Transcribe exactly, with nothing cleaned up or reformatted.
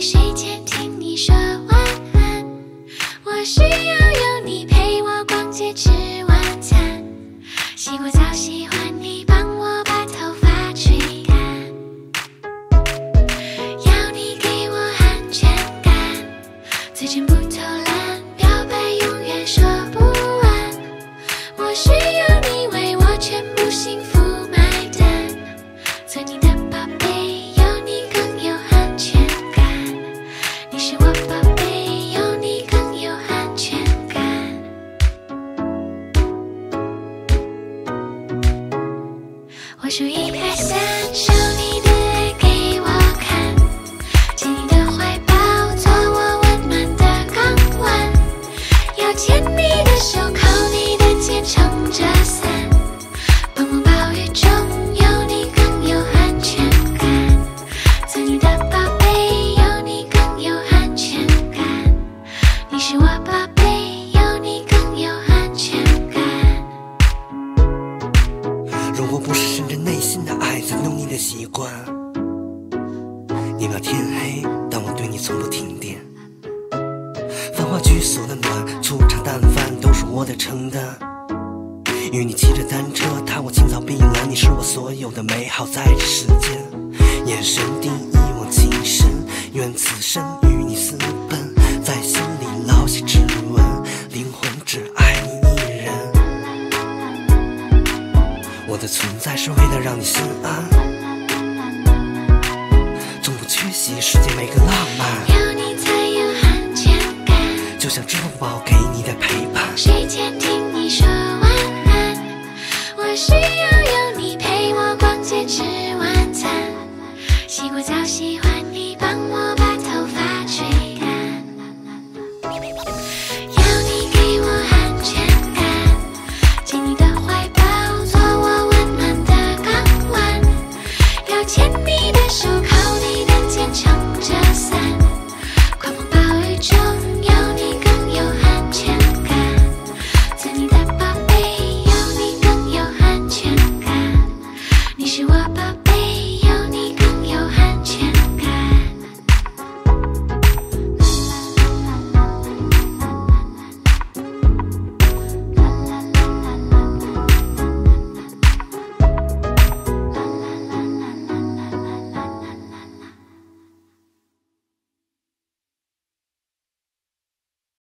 睡前听你说晚安。我需要有你陪我逛街吃晚餐，洗过澡喜欢你帮我把头发吹干，要你给我安全感，嘴唇不偷懒，表白永远说不完。我需要你为我全部幸福买单，做你的宝贝，有你更有安全感。你是我宝贝，有你更有安全感。我数一二三，数你的爱给我看，进你的怀抱，做我温暖的港湾。要牵你的手，靠你的肩，撑着伞，碰碰暴雨中，有你更有安全感。做你的宝贝，有你更有安全感。你是我宝贝，有你更有安全感。 如果不是深着内心的爱在弄你的习惯，你怕天黑，但我对你从不停电。繁华居所的暖，粗茶淡饭都是我的承担。与你骑着单车，踏过青草碧蓝，你是我所有的美好，在这世间。眼神定一往情深，愿此生与你私奔，在心里烙下指纹，灵魂只爱你一人。我的存在是为了让你心安，从不缺席世界每个浪漫， 有你才有安全感， 就像支付宝给你的陪伴。 睡前听你说晚安，我需要有你陪我逛街吃晚餐，洗过澡喜欢你